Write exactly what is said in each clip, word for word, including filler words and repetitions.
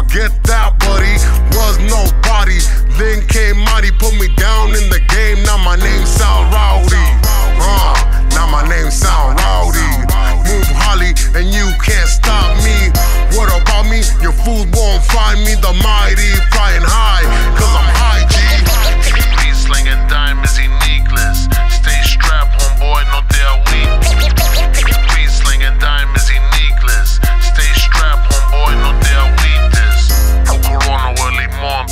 get that, buddy. Was nobody. Then came Mighty, put me down in the game. Now my name sound rowdy. Uh, now my name sound rowdy. Move Holly, and you can't stop me. What about me? Your food won't find me. The Mighty flying high, cause I'm high, G. Please slinging diamonds y necklace. Stay strapped, homeboy, no te agüites. Please slinging diamonds y necklace. Stay strapped, homeboy, no te agüites. El corona huele limón.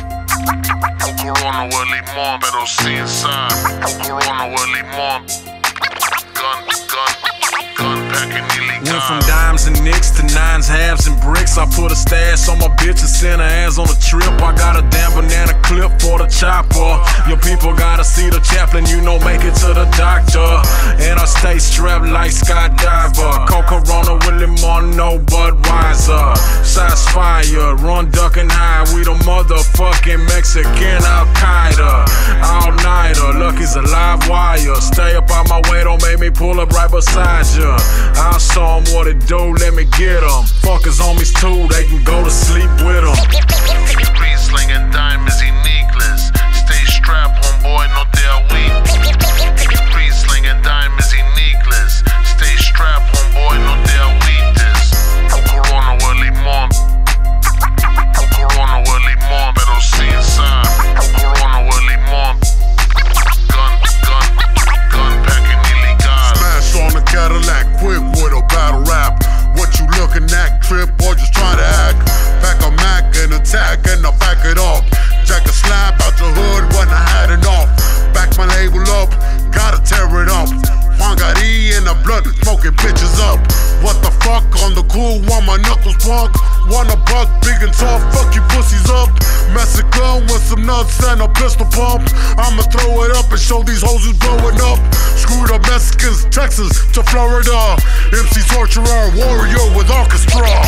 El corona huele limón, pero sin sal. El corona huele limón. Gun, gun, gun packing illegal. Went from dimes and nicks to nines, halves, and bricks. I put a stash on my bitch and sent her ass on a trip. I got a damn banana clip for the chopper. Your people gotta see the chaplain, you know, make it to the doctor. And I stay strapped like skydiver. Coke Corona with lemon, no Budweiser. Shots fire, run, duck, and hide. We the motherfucking Mexican Al-Qaeda. All-nighter, Lucky's a live wire. Stay up on my way, don't make me pull up right beside ya. I'll show 'em what it do, let me get 'em. Fuckers homies too, they can go to sleep with 'em. Please slinging diamonds y necklace. Stay strapped, homeboy, no te agüites. Please slinging diamonds y necklace. Stay strapped, homeboy, no te agüites. El corona huele limón. El corona huele limón, pero sin sal. El corona huele limón. Gun, gun, gun packing illegal. Smash on a Cadillac quick with a battle rap. What you looking at, trip, or just try to act? Pack a Mac and attack and I back it up. Jack a slap out the hood when I had enough. Back my label up, gotta tear it up. Juan-Gari in the blood, smoking bitches up. What the fuck on the cool, want my knuckles punk? Want a buck, big and tough, fuck you pussies up. Mexican with some nuts and a pistol pump. I'ma throw it up and show these hoes who's blowing up. Screwed up Mexicans, Texas to Florida. M C torturer, warrior with orchestra.